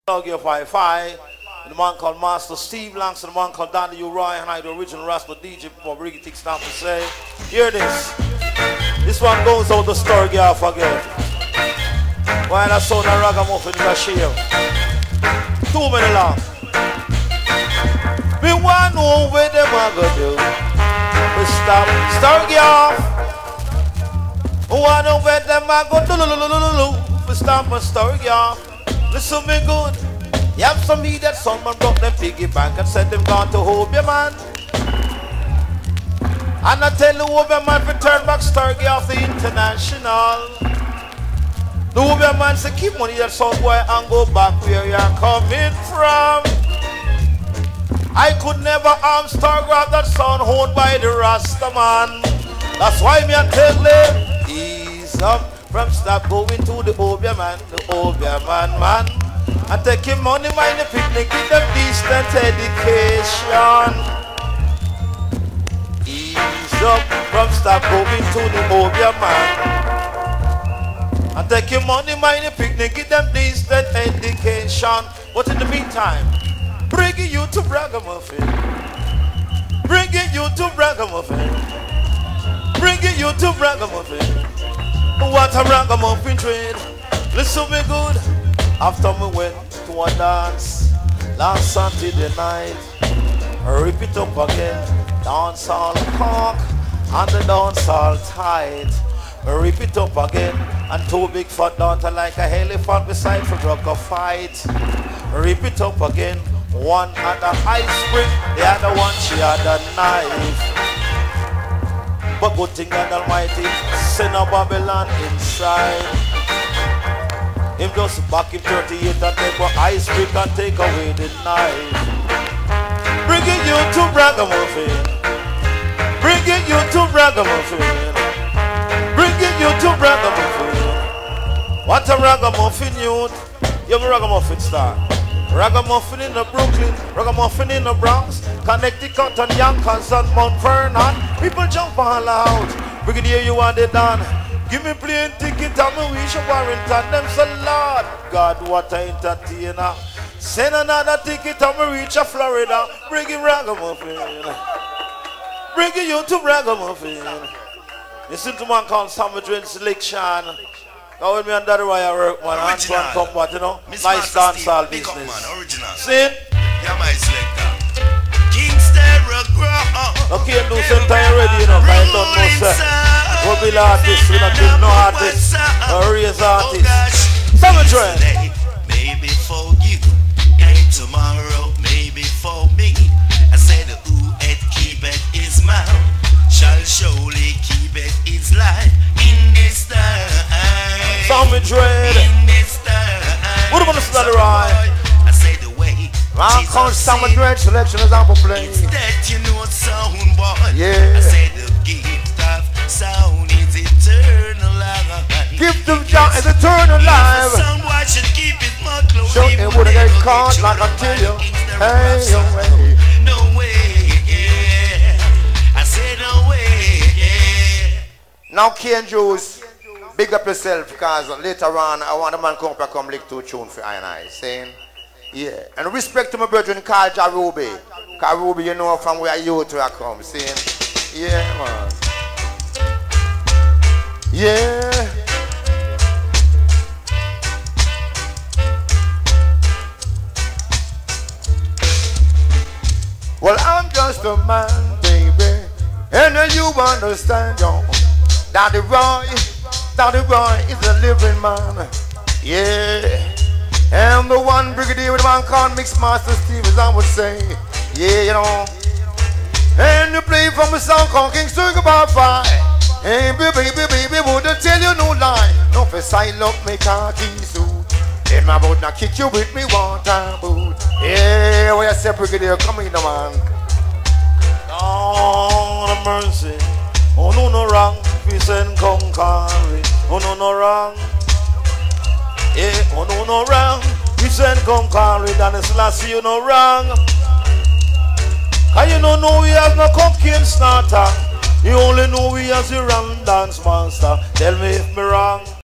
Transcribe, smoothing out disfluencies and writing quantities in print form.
Doggy 5-5, the man called Master Steve Langston, the man called Danny Uriah, and I, the original Rascal DJ before Ricky Tick Stamp to say, hear this. This one goes out the story girl forget. While I saw the ragamuffin in the shell. 2 minutes long. We want to know where them are going to do. We stop, story girl. We want to know where them are going to do. We stop my story girl. Listen me good. You have some meat that someone broke them piggy bank and said them gone to Hobie man. And I tell the Hobie man to turn back Stargate off the international. The Hobie man say keep money that some boy and go back where you're coming from. I could never arm Stargate that son owned by the Rasta man. That's why me I tell them ease up. From stop going to the Hobie man, man. And take him money, mind the picnic, give them decent education. Ease up from stop going to the Hobie man. And take him money, mind the picnic, give them decent education. But in the meantime, bringing you to Ragamuffin. Bringing you to Ragamuffin. Bringing you to Ragamuffin. What a ragamuffin trade. Listen me good. After we went to a dance last Saturday night, rip it up again. Dance all cock and the dance all tight. Rip it up again. And 2 big fat daughter like a elephant beside for drug a fight. Rip it up again. One had a ice spring, the other one she had a knife. But good thing God Almighty send a Babylon inside. Him just back in 38 and take one ice pick and take away the knife. Bringing you to Ragamuffin. Bringing you to Ragamuffin. Bringing you to Ragamuffin. What a ragamuffin youth. You're a ragamuffin star. Ragamuffin in the Brooklyn, ragamuffin in the Bronx, Connecticut and Yonkers and Mount Vernon. People jump all out. Brigadier, you want it done. Give me plane ticket and me wish a Warrington. Them say, Lord God, what a entertainer. Send another ticket and me reach a Florida. Bring it ragamuffin. Bring it you to ragamuffin. Listen to man called Summer Dread Selection. Now with me and Daddy Wire work, man. Antoine Combat, you know. Nice dancehall business. See it? Yeah, my selector. Kingston Rock. Okay, do some time ready, you know. I don't know, sir. We'll be artists, we don't give no artists. Or raise artists. Summer Dread. Maybe for you, and tomorrow, maybe for me. I said, who it keep it is mouth shall surely keep it its life in this time. Summer Dread. What do you want to study right? I say the way. I call Summer Dread Selection as I'm playing. That you know sound boy. Yeah. I say the gift of sound is eternal life. Gift of John is eternal life. Sound boy should keep it more close. Show it would get caught like I tell you. Hey, away. No way, yeah. I say no way, yeah. Now Ken Juice. Big up yourself because later on I want the man come lick 2 tunes for I and I. Saying, yeah. And respect to my brethren Carl Jarubi. Carl Ruby, you know from where you to come. Saying, yeah, man. Yeah. Well, I'm just a man, baby. And then you understand, yo. Daddy Roy is a living man. Yeah. And the one brigadier with the man called Mixmaster Steve, as I would say. Yeah, you know. And you play from a song called King Sugar Bar Fire. Hey, baby, wouldn't tell you no lie. No for sign up me khaki suit. Then my boat now kick you with me one time boot. Yeah, what you say, brigadier? Come in, man. Oh, the mercy. Oh, no wrong. We send come carry. Oh no wrong. Yeah, oh no wrong. We send come carry. Dan is last you no wrong. Cause you don't know we have no cocaine starter. You only know we as the wrong dance master. Tell me if me wrong.